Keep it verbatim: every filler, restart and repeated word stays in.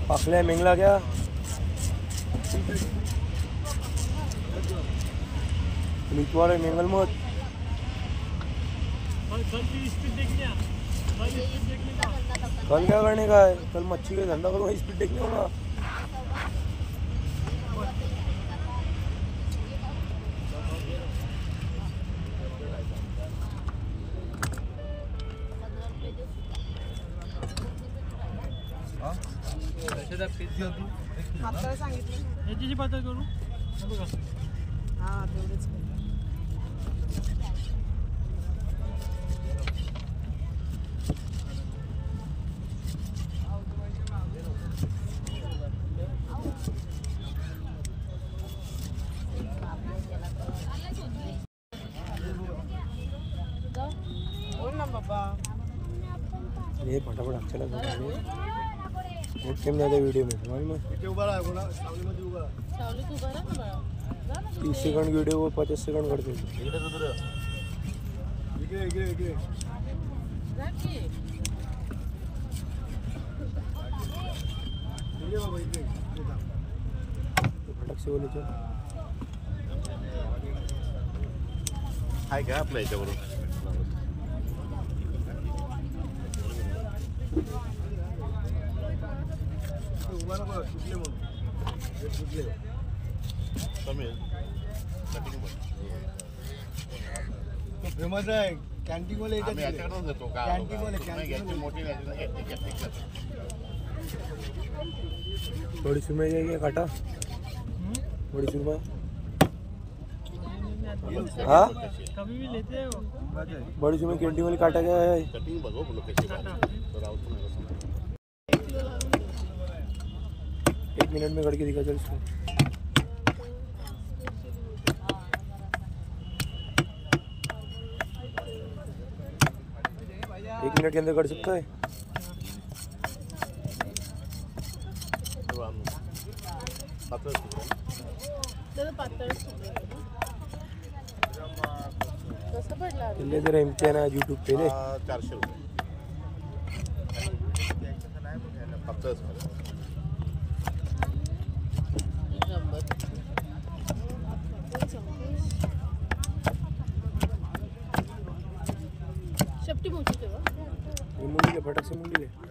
पाखले मेंगला क्या वाले मेंगल मत कल क्या करने का है? कल मच्छी का धंधा करो, स्पीड देखने होगा। पातळ सांगितलं याची पातळ करू हा तेवढेच बोल ना बाबा ये फटाफट अच्छा लगा नेट केम जाते वीडियो में मालूम है तीस सेकंड वीडियो वो पचास सेकंड करते फटक से बोले चल हाय क्या आपल्या याच्यावरून फेमस आहे कॅन्टीन वाले याच्याकडून देतो का कॅन्टीन वाले कॅन्टीन मोठी थोड़ी सी में जाएगी काटा थोड़ी सी में हाँ कभी भी लेते हैं वो बड़ी सी में कैंटीन वाली काटा गया है कटिंग बघो बोलो कैसी बात तो राउत को मेरा समझ एक मिनट में करके दिखा चल इसको एक मिनट के अंदर कर सकता है ले तेरा इम्तिहान आज यूट्यूब पे ले चारशे रुपये शेपटी मोठी तेव्हा मुंडी ले फटक से मुंडी ले